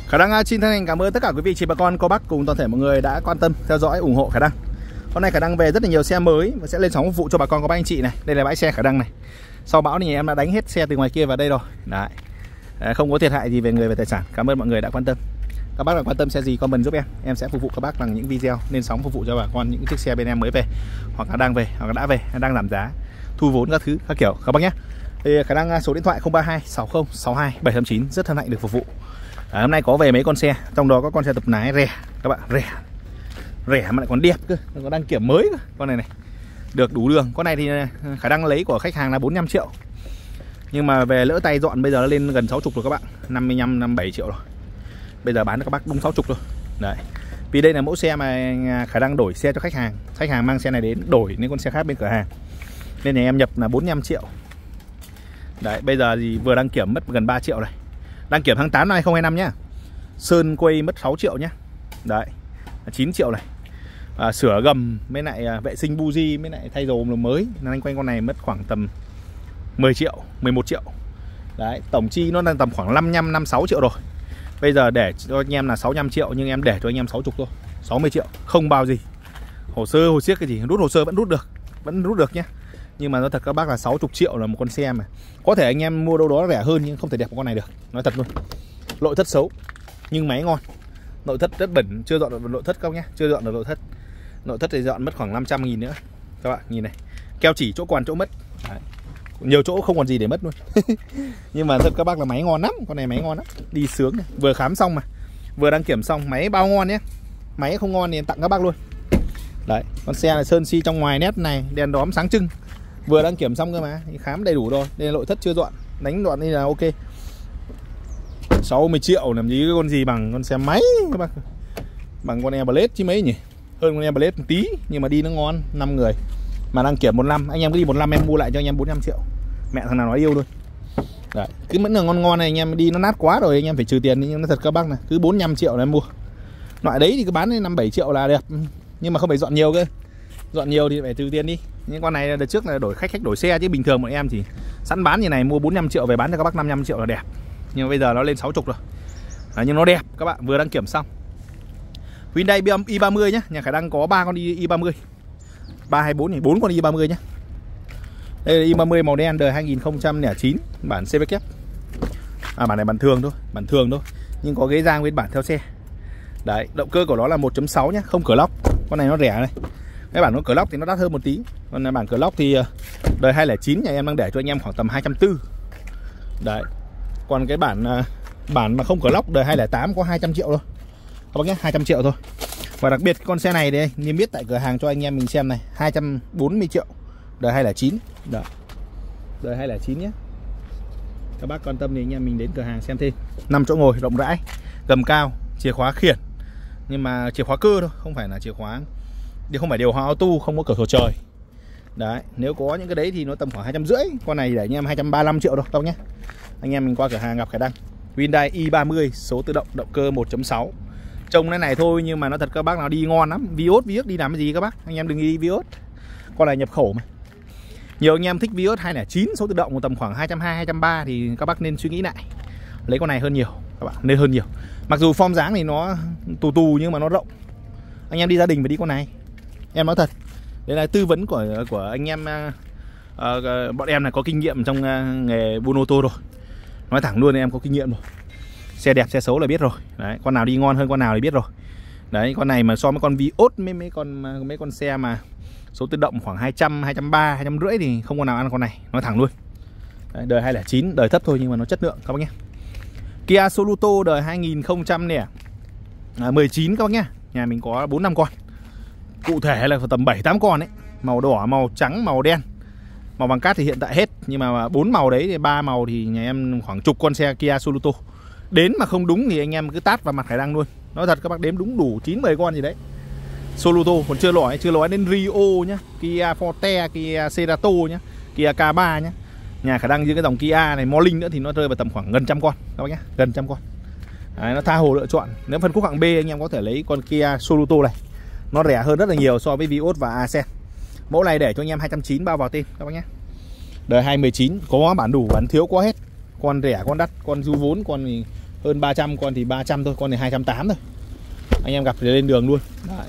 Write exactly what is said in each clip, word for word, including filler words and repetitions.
Khả Đăng xin thân thành cảm ơn tất cả quý vị chị bà con cô bác cùng toàn thể mọi người đã quan tâm theo dõi ủng hộ Khả Đăng. Hôm nay Khả Đăng về rất là nhiều xe mới và sẽ lên sóng phục vụ cho bà con cô bác anh chị này. Đây là bãi xe Khả Đăng này. Sau bão thì em đã đánh hết xe từ ngoài kia vào đây rồi. Đấy. Không có thiệt hại gì về người về tài sản. Cảm ơn mọi người đã quan tâm. Các bác đã quan tâm xe gì comment giúp em, em sẽ phục vụ các bác bằng những video lên sóng phục vụ cho bà con những chiếc xe bên em mới về hoặc là đang về hoặc là đã về, đang giảm giá, thu vốn các thứ các kiểu các bác nhé. Thì Khả Đăng số điện thoại không ba hai sáu không sáu hai bảy tám chín rất thân hạnh được phục vụ. À, hôm nay có về mấy con xe, trong đó có con xe tập lái rẻ các bạn, rẻ rẻ mà lại còn đẹp cơ, nó có đăng kiểm mới cơ. Con này này được đủ đường. Con này thì Khả Đăng lấy của khách hàng là bốn mươi lăm triệu, nhưng mà về lỡ tay dọn bây giờ nó lên gần sáu mươi rồi các bạn, năm mươi lăm năm mươi bảy triệu rồi. Bây giờ bán cho các bác đúng sáu mươi rồi. Đấy. Vì đây là mẫu xe mà Khả Đăng đổi xe cho khách hàng. Khách hàng mang xe này đến đổi những con xe khác bên cửa hàng, nên nhà em nhập là bốn mươi lăm triệu. Đấy, bây giờ thì vừa đăng kiểm mất gần ba triệu này. Đăng kiểm tháng tám năm hai không hai năm nhá. Sơn quay mất sáu triệu nhá. Đấy, chín triệu này. À, sửa gầm với lại à, vệ sinh buji với lại thay dầu mới, nên anh quanh con này mất khoảng tầm mười triệu, mười một triệu. Đấy, tổng chi nó đang tầm khoảng năm mươi lăm năm mươi sáu triệu rồi. Bây giờ để cho anh em là sáu mươi lăm triệu, nhưng em để cho anh em sáu mươi thôi, sáu mươi triệu, không bao gì. Hồ sơ hồ siếc cái gì, rút hồ sơ vẫn rút được, vẫn rút được nhé. Nhưng mà nói thật các bác là sáu mươi triệu là một con xe mà có thể anh em mua đâu đó rẻ hơn nhưng không thể đẹp một con này được. Nói thật luôn. Nội thất xấu nhưng máy ngon. Nội thất rất bẩn, chưa dọn được nội thất không nhé, chưa dọn được nội thất. Nội thất thì dọn mất khoảng năm trăm nghìn nữa. Các bạn nhìn này, keo chỉ chỗ còn chỗ mất. Đấy. Nhiều chỗ không còn gì để mất luôn. Nhưng mà thật các bác là máy ngon lắm, con này máy ngon lắm, đi sướng này. Vừa khám xong mà, vừa đăng kiểm xong, máy bao ngon nhé. Máy không ngon thì tặng các bác luôn. Đấy, con xe này sơn xi trong ngoài nét này, đèn đóm sáng trưng. Vừa đăng kiểm xong cơ mà, khám đầy đủ rồi. Đây là nội thất chưa dọn, đánh dọn đây là ok. sáu mươi triệu làm gì cái con gì bằng con xe máy các bác. Bằng con Airblade chứ mấy nhỉ. Hơn con Airblade một tí, nhưng mà đi nó ngon, năm người. Mà đăng kiểm một năm, anh em cứ đi một năm em mua lại cho anh em bốn mươi lăm triệu. Mẹ thằng nào nói yêu luôn. Đấy, cứ vẫn là ngon ngon này anh em đi nó nát quá rồi anh em phải trừ tiền, nhưng nó thật các bác này, cứ bốn mươi lăm triệu là em mua. Loại đấy thì cứ bán lên năm bảy triệu là đẹp. Nhưng mà không phải dọn nhiều cơ. Dọn nhiều thì phải trừ tiền đi. Những con này đợt trước là đổi khách khách đổi xe, chứ bình thường bọn em chỉ sẵn bán như này mua bốn mươi lăm triệu về bán cho các bác năm mươi lăm triệu là đẹp. Nhưng mà bây giờ nó lên sáu mươi rồi. Đấy, nhưng nó đẹp các bạn, vừa đăng kiểm xong. Hyundai i ba mươi nhá, nhà Khả Đăng có ba con i ba mươi. ba hai bốn này, bốn con i ba mươi nhá. Đây là i ba mươi màu đen đời hai nghìn không trăm lẻ chín, bản xê vê kép. À, bản này bản thường thôi, bản thường thôi, nhưng có ghế da nguyên bản theo xe. Đấy, động cơ của nó là một chấm sáu nhá, không cửa lóc. Con này nó rẻ này. Cái bản nó cửa lóc thì nó đắt hơn một tí. Còn bản cửa lóc thì đời hai không không chín nhà em đang để cho anh em khoảng tầm hai trăm bốn mươi. Đấy. Còn cái bản bản mà không cửa lóc đời hai không không tám có hai trăm triệu thôi. Các bác nhé, hai trăm triệu thôi. Và đặc biệt con xe này đây, niêm yết tại cửa hàng cho anh em mình xem này, hai trăm bốn mươi triệu, đời hai không không chín. Đó. Đời hai không không chín nhé. Các bác quan tâm thì anh em mình đến cửa hàng xem thêm. năm chỗ ngồi rộng rãi, gầm cao, chìa khóa khiển. Nhưng mà chìa khóa cơ thôi, không phải là chìa khóa, thì không phải điều hòa auto, không có cửa sổ trời. Đấy, nếu có những cái đấy thì nó tầm khoảng hai trăm rưỡi. Con này để anh em hai trăm ba mươi lăm triệu đâu các bác nhé. Anh em mình qua cửa hàng gặp Khả Đăng. Hyundai i ba mươi số tự động, động cơ một chấm sáu. Trông cái này thôi nhưng mà nó thật các bác nào đi ngon lắm. Vios, Vios đi làm cái gì các bác? Anh em đừng đi Vios. Con này nhập khẩu mà. Nhiều anh em thích Vios hai không không chín số tự động tầm khoảng hai trăm hai mươi, hai trăm ba mươi thì các bác nên suy nghĩ lại. Lấy con này hơn nhiều, các bạn nên hơn nhiều. Mặc dù form dáng thì nó tù tù nhưng mà nó rộng. Anh em đi gia đình phải đi con này. Em nói thật. Đây là tư vấn của của anh em, uh, bọn em là có kinh nghiệm trong uh, nghề buôn ô tô rồi. Nói thẳng luôn em có kinh nghiệm rồi. Xe đẹp xe xấu là biết rồi. Đấy, con nào đi ngon hơn con nào thì biết rồi. Đấy, con này mà so với con Vios mấy mấy con mấy con xe mà số tự động khoảng hai trăm, hai trăm ba mươi, hai trăm rưỡi thì không con nào ăn con này, nói thẳng luôn. Đấy, đời hai không không chín, đời thấp thôi nhưng mà nó chất lượng các bác nhé. Kia Soluto đời hai nghìn không trăm mười chín các bác nhé. Nhà mình có bốn năm con. Cụ thể là tầm bảy tám con đấy. Màu đỏ, màu trắng, màu đen. Màu vàng cát thì hiện tại hết, nhưng mà bốn màu đấy thì ba màu thì nhà em khoảng chục con xe Kia Soluto. Đến mà không đúng thì anh em cứ tát vào mặt Khả Đăng luôn. Nói thật các bác đếm đúng đủ chín mười con gì đấy. Soluto còn chưa nói, chưa nói đến Rio nhá, Kia Forte, Kia Cerato nhá, Kia K ba nhá. Nhà Khả Đăng với cái dòng Kia này, Morning nữa thì nó rơi vào tầm khoảng gần trăm con các bác nhá, gần trăm con. Đấy, nó tha hồ lựa chọn. Nếu phân khúc hạng B anh em có thể lấy con Kia Soluto này. Nó rẻ hơn rất là nhiều so với Vios và Accent. Mẫu này để cho anh em hai trăm chín mươi bao vào tên các bác nhé. Đời hai không một chín có bản đủ, bản thiếu có hết. Con rẻ, con đắt, con dư vốn, con Hơn ba trăm, con thì ba trăm thôi, con này hai trăm tám thôi. Anh em gặp thì lên đường luôn. Đấy.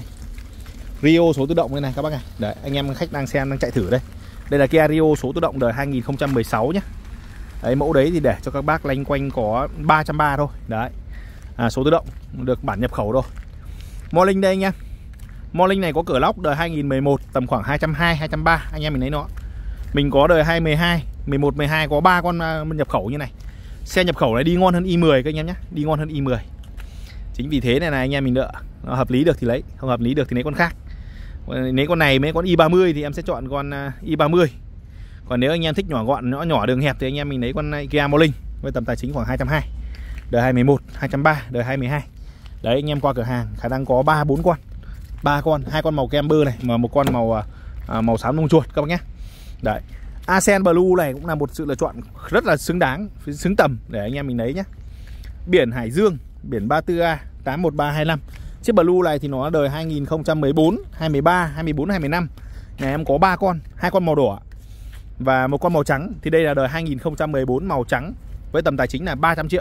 Rio số tự động đây này các bác này. Đấy, anh em khách đang xem đang chạy thử đây. Đây là Kia Rio số tự động đời hai nghìn không trăm mười sáu nhé. Đấy, mẫu đấy thì để cho các bác lanh quanh có ba trăm ba mươi thôi. Đấy. À, số tự động được bản nhập khẩu rồi. Morning đây anh em. Morning này có cửa lóc đời hai nghìn mười một tầm khoảng hai trăm hai mươi, hai trăm ba mươi anh em mình lấy nó. Mình có đời hai nghìn mười hai, mười một, mười hai có ba con nhập khẩu như này. Xe nhập khẩu này đi ngon hơn i mười các anh em nhé, đi ngon hơn i mười. Chính vì thế này là anh em mình đợi, nó hợp lý được thì lấy, không hợp lý được thì lấy con khác. Nếu con này mấy con i ba mươi thì em sẽ chọn con i ba mươi. Còn nếu anh em thích nhỏ gọn, nhỏ nhỏ đường hẹp thì anh em mình lấy con Kia Morning với tầm tài chính khoảng hai trăm hai mươi. Đời hai nghìn mười một, hai trăm ba mươi, đời hai nghìn mười hai. Đấy, anh em qua cửa hàng khả năng có ba bốn con. ba con, hai con màu kem bơ này mà một con màu à, màu xám lông chuột các bác nhé. Đấy. Ascend Blue này cũng là một sự lựa chọn rất là xứng đáng, xứng tầm để anh em mình lấy nhé. Biển Hải Dương, biển ba tư A tám một ba hai lăm. Chiếc Blue này thì nó đời hai nghìn không trăm mười bốn, hai mươi ba, hai mươi bốn, hai mươi lăm. Nhà em có ba con, hai con màu đỏ và một con màu trắng. Thì đây là đời hai nghìn không trăm mười bốn màu trắng với tầm tài chính là ba trăm triệu.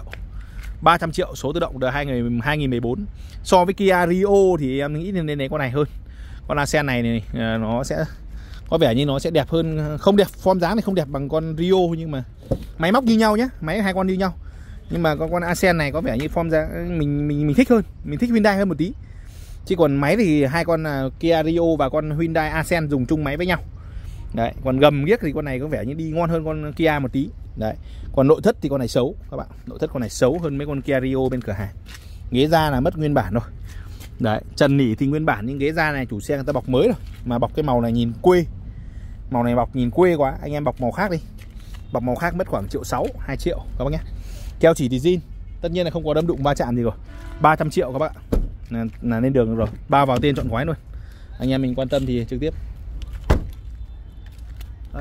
ba trăm triệu số tự động đời hai nghìn mười bốn. So với Kia Rio thì em nghĩ nên lấy con này hơn. Con Ascend này, này nó sẽ có vẻ như nó sẽ đẹp hơn, không đẹp, form dáng này không đẹp bằng con Rio nhưng mà máy móc như nhau nhé, máy hai con như nhau. Nhưng mà con con Ascend này có vẻ như form dáng mình mình mình thích hơn, mình thích Hyundai hơn một tí. Chứ còn máy thì hai con Kia Rio và con Hyundai Ascend dùng chung máy với nhau. Đấy, còn gầm ghiếc thì con này có vẻ như đi ngon hơn con Kia một tí. Đấy. Còn nội thất thì con này xấu các bạn, nội thất con này xấu hơn mấy con Kia Rio bên cửa hàng. Ghế da là mất nguyên bản rồi. Đấy, trần nỉ thì nguyên bản nhưng ghế da này chủ xe người ta bọc mới rồi, mà bọc cái màu này nhìn quê. Màu này bọc nhìn quê quá, anh em bọc màu khác đi. Bọc màu khác mất khoảng triệu sáu, hai triệu các bác nhé. Keo chỉ thì zin, tất nhiên là không có đâm đụng va chạm gì rồi. ba trăm triệu các bạn. Là, là lên đường rồi, bao vào tên chọn gói luôn. Anh em mình quan tâm thì trực tiếp. Đấy.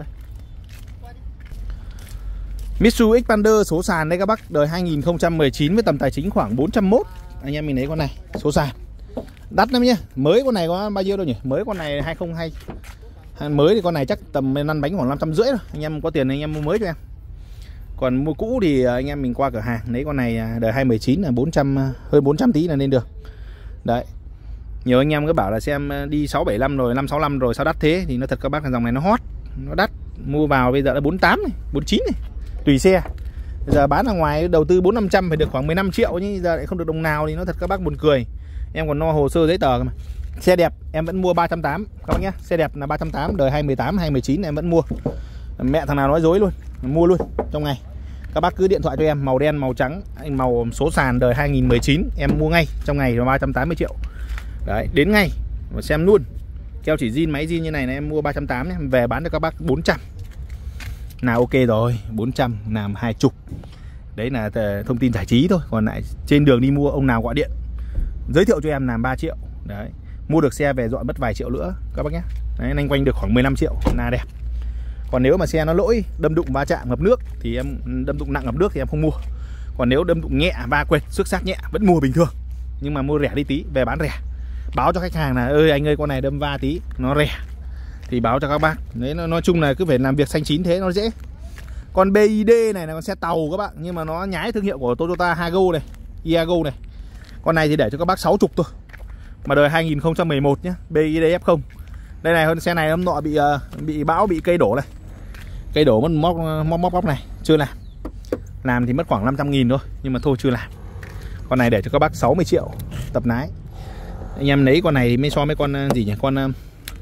Mitsubishi Xpander số sàn đây các bác, đời hai nghìn không trăm mười chín với tầm tài chính khoảng bốn trăm mốt. Anh em mình lấy con này, số sàn. Đắt lắm nhá. Mới con này có bao nhiêu đâu nhỉ? Mới con này hai không hai. Mới thì con này chắc tầm lăn bánh khoảng năm trăm rưỡi rồi. Anh em có tiền anh em mua mới cho em. Còn mua cũ thì anh em mình qua cửa hàng lấy con này đời hai nghìn mười chín là bốn trăm, hơn bốn trăm tí là lên được. Đấy. Nhiều anh em cứ bảo là xem đi sáu bảy năm rồi, năm sáu năm rồi sao đắt thế, thì nó thật các bác là dòng này nó hot, nó đắt. Mua vào bây giờ là bốn mươi tám này, bốn mươi chín này, tùy xe. Bây giờ bán ở ngoài đầu tư bốn năm trăm phải được khoảng mười lăm triệu, nhưng giờ lại không được đồng nào thì nó thật các bác buồn cười. Em còn no hồ sơ giấy tờ mà. Xe đẹp em vẫn mua ba trăm tám mươi các bác nhé. Xe đẹp là ba trăm tám mươi, đời hai nghìn mười tám, hai nghìn mười chín em vẫn mua. Mẹ thằng nào nói dối luôn, mua luôn trong ngày. Các bác cứ điện thoại cho em, màu đen, màu trắng, màu số sàn đời hai nghìn mười chín em mua ngay trong ngày là ba trăm tám mươi triệu. Đấy, đến ngay và xem luôn. Keo chỉ zin, máy zin như này này em mua ba trăm tám mươi nhé, về bán cho các bác bốn trăm. Nào ok rồi, bốn trăm làm hai chục. Đấy là thông tin giải trí thôi. Còn lại trên đường đi mua ông nào gọi điện giới thiệu cho em làm ba triệu. Đấy, mua được xe về dọn mất vài triệu nữa các bác nhé. Đấy, nhanh quanh được khoảng mười lăm triệu là đẹp. Còn nếu mà xe nó lỗi, đâm đụng va chạm ngập nước thì em đâm đụng nặng ngập nước thì em không mua. Còn nếu đâm đụng nhẹ, va quệt, xước xác nhẹ vẫn mua bình thường. Nhưng mà mua rẻ đi tí, về bán rẻ. Báo cho khách hàng là ơi anh ơi con này đâm va tí, nó rẻ thì báo cho các bác. Đấy, nói chung là cứ phải làm việc xanh chín thế nó dễ. Con bê i đê này là con xe tàu các bạn, nhưng mà nó nhái thương hiệu của Toyota Hago này, Iago này. Con này thì để cho các bác sáu mươi thôi. Mà đời hai nghìn không trăm mười một nhé, bê i đê ép không. Đây này, hơn xe này hôm nọ bị uh, bị bão, bị cây đổ này. Cây đổ mất móc móc móc móc này, chưa làm. Làm thì mất khoảng năm trăm nghìn thôi, nhưng mà thôi chưa làm. Con này để cho các bác sáu mươi triệu tập lái. Anh em lấy con này mới so với con uh, gì nhỉ? Con uh,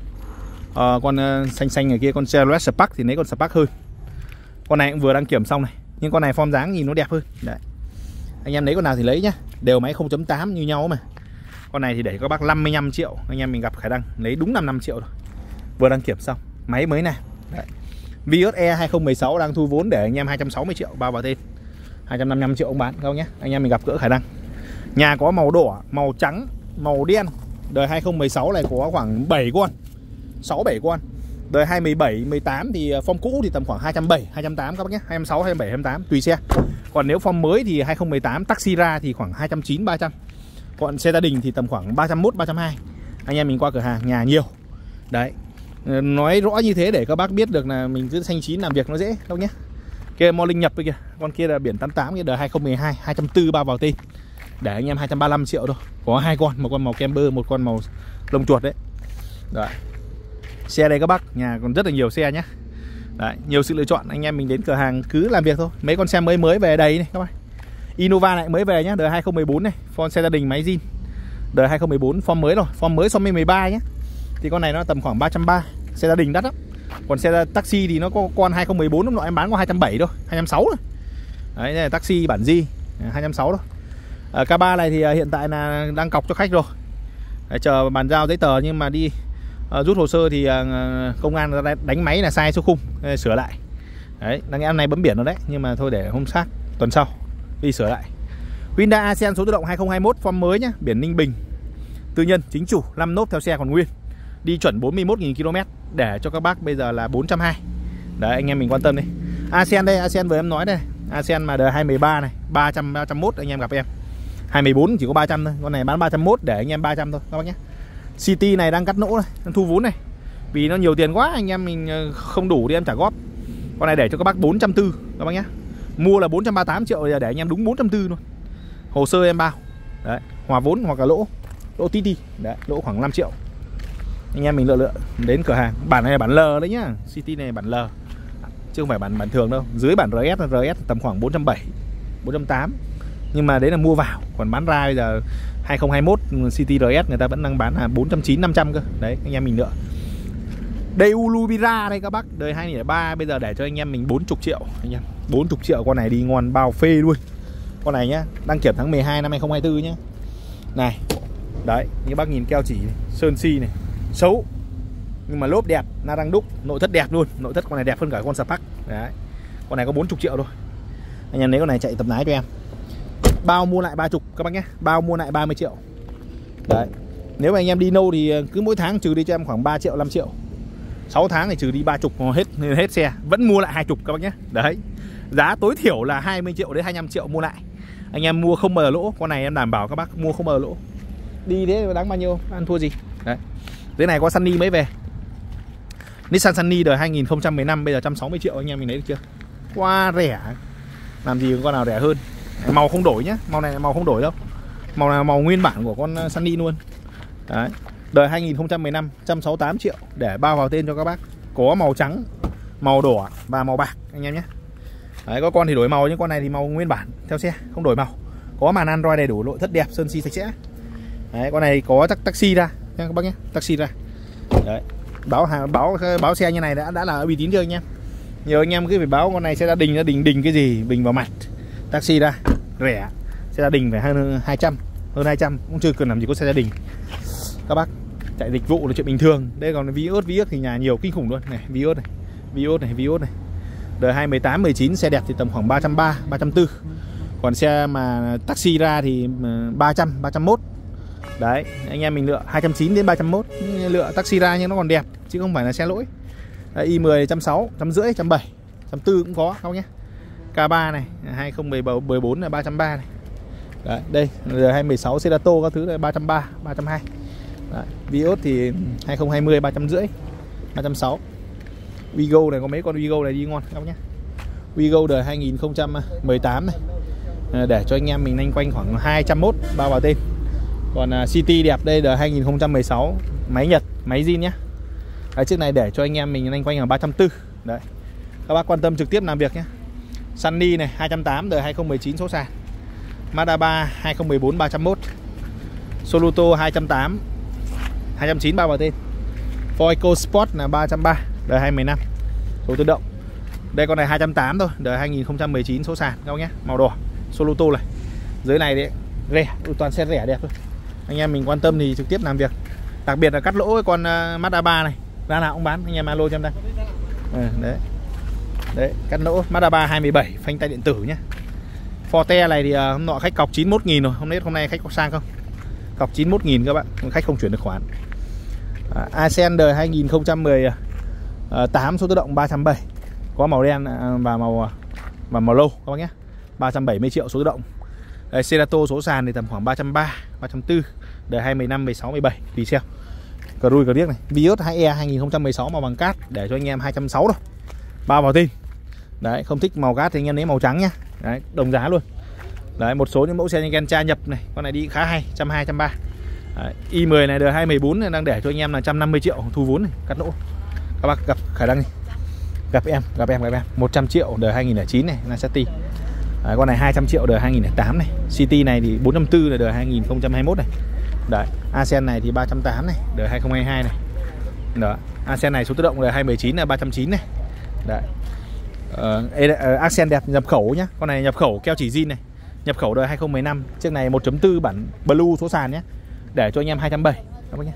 uh, con uh, xanh xanh này kia, con Chevrolet Spark thì lấy con Spark hơn. Con này cũng vừa đăng kiểm xong này, nhưng con này form dáng nhìn nó đẹp hơn. Đấy. Anh em lấy con nào thì lấy nhá, đều máy không chấm tám như nhau mà. Con này thì để các bác năm mươi lăm triệu, anh em mình gặp khả năng lấy đúng năm mươi lăm triệu rồi. Vừa đăng kiểm xong, máy mới này. Đấy. Vios E hai không một sáu đang thu vốn để anh em hai trăm sáu mươi triệu bao vào tên. hai trăm năm mươi lăm triệu ông bán không nhé. Anh em mình gặp cỡ khả năng. Nhà có màu đỏ, màu trắng, màu đen. Đời hai không một sáu này có khoảng bảy con, sáu bảy con. Đời hai mươi bảy, mười tám thì form cũ thì tầm khoảng hai trăm bảy mươi, hai trăm tám mươi các bác nhé, hai trăm sáu mươi, hai trăm bảy mươi, hai trăm tám mươi tùy xe. Còn nếu form mới thì hai không một tám taxi ra thì khoảng hai trăm chín mươi, ba trăm. Còn xe gia đình thì tầm khoảng ba trăm mốt, ba trăm hai mươi. Anh em mình qua cửa hàng nhà nhiều. Đấy. Nói rõ như thế để các bác biết được là mình cứ xanh chín làm việc nó dễ đâu nhé. Kia Morning nhập kia, con kia là biển tám tám kia đời hai không một hai, hai trăm bốn mươi bao vào tên. Để anh em hai trăm ba mươi lăm triệu thôi. Có hai con, một con màu camber, một con màu lông chuột đấy. Đấy. Xe đây các bác, nhà còn rất là nhiều xe nhé. Đấy, nhiều sự lựa chọn, anh em mình đến cửa hàng cứ làm việc thôi. Mấy con xe mới mới về đầy này các bác. Innova này mới về nhá, đời hai không một bốn này, form xe gia đình máy zin. Đời hai không một bốn form mới rồi, form mới so với mười ba nhé. Thì con này nó tầm khoảng ba trăm ba mươi, xe gia đình đắt lắm. Còn xe taxi thì nó có con hai không một bốn lúc nọ em bán có hai trăm bảy mươi thôi, hai trăm sáu mươi thôi. Đấy, đây là taxi bản G, hai trăm sáu mươi thôi. À, K ba này thì hiện tại là đang cọc cho khách rồi. Đấy, chờ bàn giao giấy tờ nhưng mà đi uh, rút hồ sơ thì uh, công an đánh máy là sai số khung, sửa lại. Đấy, đang em này bấm biển rồi đấy, nhưng mà thôi để hôm khác tuần sau đi sửa lại. Hyundai Accent số tự động hai không hai mốt form mới nhá, biển Ninh Bình. Tư nhân chính chủ, năm nốt theo xe còn nguyên. Đi chuẩn bốn mươi mốt nghìn ki lô mét để cho các bác bây giờ là bốn trăm hai mươi. Đấy, anh em mình quan tâm đi. Accent đây, Accent vừa em nói đây. Accent mà đời hai không một ba này, ba trăm, ba trăm mốt anh em gặp em. hai không một bốn chỉ có ba trăm thôi, con này bán ba trăm mốt để anh em ba trăm thôi các bác nhé. City này đang cắt nỗ này, đang thu vốn này. Vì nó nhiều tiền quá anh em mình không đủ thì em trả góp. Con này để cho các bác bốn trăm tư mươi các bác nhé. Mua là bốn trăm ba mươi tám triệu, giờ để anh em đúng bốn trăm tư mươi luôn. Hồ sơ em bao. Đấy, hòa vốn hoặc là lỗ. Lỗ tí đi. Đấy, lỗ khoảng năm triệu. Anh em mình lựa lựa đến cửa hàng. Bản này là bản L đấy nhá. City này bản L. Chứ không phải bản bản thường đâu. Dưới bản rờ ét rờ ét tầm khoảng bốn trăm bảy mươi, bốn trăm tám mươi. Nhưng mà đấy là mua vào, còn bán ra bây giờ hai không hai mốt City rờ ét người ta vẫn đang bán là bốn trăm chín mươi, năm trăm cơ. Đấy, anh em mình lựa. Đây Ulubira đây các bác, đời hai không không ba bây giờ để cho anh em mình bốn mươi triệu anh em. bốn mươi triệu con này đi ngon bao phê luôn. Con này nhá, đăng kiểm tháng mười hai năm hai không hai tư nhá. Này. Đấy, như bác nhìn keo chỉ này, sơn si này, xấu nhưng mà lốp đẹp, na đang đúc, nội thất đẹp luôn, nội thất con này đẹp hơn cả con Spark. Đấy. Con này có bốn mươi triệu thôi. Anh em lấy con này chạy tập lái cho em. Bao mua lại ba mươi các bác nhé, bao mua lại ba mươi triệu. Đấy. Nếu mà anh em đi nâu thì cứ mỗi tháng trừ đi cho em khoảng ba triệu, năm triệu. sáu tháng thì trừ đi ba mươi hết hết xe, vẫn mua lại hai mươi các bác nhé. Đấy. Giá tối thiểu là hai mươi triệu đến hai mươi lăm triệu mua lại. Anh em mua không bao giờ lỗ, con này em đảm bảo các bác mua không bao giờ lỗ. Đi thế đáng bao nhiêu, ăn thua gì. Đấy. Cái này có Sunny mới về. Nissan Sunny đời hai không một năm bây giờ một trăm sáu mươi triệu anh em mình lấy được chưa? Quá rẻ. Làm gì có con nào rẻ hơn. Màu không đổi nhá, màu này là màu không đổi đâu. Màu này là màu nguyên bản của con Sunny luôn. Đấy. Đời hai không một năm, một trăm sáu mươi tám triệu để bao vào tên cho các bác. Có màu trắng, màu đỏ và màu bạc anh em nhé. Đấy, có con thì đổi màu nhưng con này thì màu nguyên bản theo xe, không đổi màu. Có màn Android đầy đủ, nội thất đẹp, sơn si sạch sẽ. Đấy, con này có taxi ra nha các bác nhé, taxi ra. Đấy. Báo báo báo xe như này đã đã là uy tín chưa anh em? Nhiều anh em cứ phải báo con này xe gia đình, gia đình đình cái gì, bình vào mặt. Taxi ra, rẻ. Xe gia đình phải hơn hai trăm, hơn hai trăm cũng chưa cần làm gì có xe gia đình. Các bác chạy dịch vụ là chuyện bình thường. Đây còn Vios, Vios thì nhà nhiều kinh khủng luôn này, Vios này, Vios này, Vios này. Đời hai mtám, mười chín xe đẹp thì tầm khoảng ba trăm ba mươi, ba trăm tư mươi. Còn xe mà taxi ra thì ba trăm, ba trăm mốt. Đấy, anh em mình lựa hai trăm chín mươi đến ba trăm mốt, lựa taxi ra nhưng nó còn đẹp chứ không phải là xe lỗi. Đấy, i mười một trăm sáu mươi, một trăm rưỡi, một trăm bảy mươi, một trăm tư mươi cũng có không nhé. K ba này, hai không một bốn là ba trăm ba mươi này. Đấy, đây, đời hai mười sáu Cerato các thứ là ba trăm ba mươi, ba trăm hai mươi. Đấy, Vios thì hai không hai không ba trăm rưỡi, ba trăm sáu mươi. Vigo này có mấy con Vigo này đi ngon các bác nhé. Vigo đời hai không một tám này. Để cho anh em mình nhanh quanh khoảng hai trăm mốt bao vào tên. Còn uh, City đẹp đây đời hai không một sáu, máy Nhật, máy zin nhá. Cái chiếc này để cho anh em mình nhanh quanh ở ba trăm tư mươi. Đấy. Các bác quan tâm trực tiếp làm việc nhé. Sunny này hai trăm tám mươi đời hai không một chín số sàn. Mazda ba hai không một bốn ba trăm mốt. Soluto hai trăm tám mươi, hai trăm chín mươi bao vào tên. Ford EcoSport là ba trăm ba mươi đời hai không một năm số tự động. Đây con này hai trăm tám mươi thôi, đời hai không một chín số sàn các bác nhé, màu đỏ. Soluto này. Dưới này đấy rẻ, toàn xe rẻ đẹp thôi. Anh em mình quan tâm thì trực tiếp làm việc. Đặc biệt là cắt lỗ con uh, Mazda ba này, ra nào cũng bán, anh em alo cho em đây. À, đấy. Đấy, cắt lỗ Mazda ba hai bảy, phanh tay điện tử nhé. Forte này thì uh, hôm nọ khách cọc chín mươi mốt nghìn rồi, hôm nay hôm nay khách có sang không? Cọc chín mươi mốt nghìn các bạn, khách không chuyển được khoản. À, Accent đời hai không một tám số tự động ba trăm bảy mươi. Có màu đen và màu và màu lâu các bác nhé. ba trăm bảy mươi triệu số tự động. Đây, Cerato số sàn thì tầm khoảng ba trăm ba mươi, ba trăm tư mươi. Đời hai mươi lăm, mười sáu, mười bảy tùy xe. Cờ rui cờ điếc này. Vios hai E hai không một sáu màu bằng cát để cho anh em hai trăm sáu mươi thôi. Bao vào tên. Đấy, không thích màu cát thì anh em lấy màu trắng nhá. Đấy, đồng giá luôn. Đấy, một số những mẫu xe như Gentra nhập này, con này đi khá hay, một trăm hai mươi, một trăm ba mươi. i mười này đời hai mười bốn này đang để cho anh em là một trăm năm mươi triệu thu vốn này, cắt lỗ. Các bác gặp khả năng gặp em, gặp em, gặp em. một trăm triệu đời hai nghìn lẻ chín này, Lacetti. Đấy, con này hai trăm triệu đời hai nghìn lẻ tám này. City này thì bốn trăm tư là đời hai nghìn không trăm hai mươi mốt này. Đấy, Ascend này thì ba trăm tám mươi này, đời hai không hai hai này. Đó, Ascend này số tự động đời hai mười chín là ba trăm chín mươi này. Đấy. Uh, Ascend đẹp nhập khẩu nhá. Con này nhập khẩu keo chỉ zin này. Nhập khẩu đời hai không một năm. Chiếc này một chấm bốn bản Blue số sàn nhé. Để cho anh em hai trăm bảy mươi các bác nhé.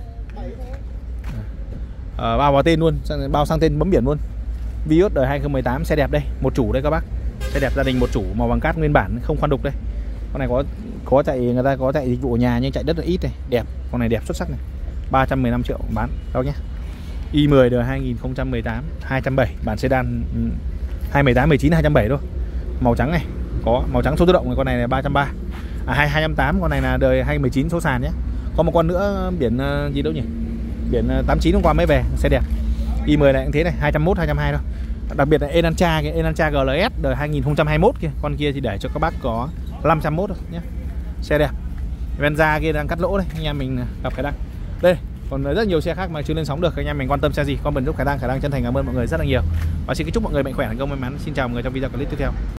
Uh, bao vào tên luôn, bao sang tên bấm biển luôn. Vios đời hai không một tám, xe đẹp đây, một chủ đây các bác. Xe đẹp gia đình một chủ, màu vàng cát nguyên bản, không khoan đục đây. Con này có có chạy, người ta có chạy dịch vụ ở nhà nhưng chạy rất là ít này, đẹp. Con này đẹp xuất sắc này. ba trăm mười lăm triệu bán đâu nhé. i mười đời hai nghìn không trăm mười tám, hai trăm bảy mươi, bản sedan hai mười tám, mười chín, hai trăm bảy mươi thôi. Màu trắng này, có màu trắng số tự động này, con này là ba trăm ba mươi. À hai trăm tám mươi, con này là đời hai mười chín số sàn nhé. Có một con nữa biển uh, gì đâu nhỉ? Biển uh, tám chín hôm qua mới về, xe đẹp. i mười này cũng thế này, hai trăm mốt, hai trăm hai mươi thôi. Đặc biệt là Elantra, cái Elantra giê lờ ét đời hai nghìn không trăm hai mươi mốt kia, con kia thì để cho các bác có năm trăm mốt thôi nhé. Xe đẹp. Venza kia đang cắt lỗ đây, anh em mình gặp khả năng. Đây, còn rất nhiều xe khác mà chưa lên sóng được, anh em mình quan tâm xe gì comment giúp khả năng, khả năng chân thành cảm ơn mọi người rất là nhiều. Và xin kính chúc mọi người mạnh khỏe, thành công may mắn. Xin chào mọi người trong video clip tiếp theo.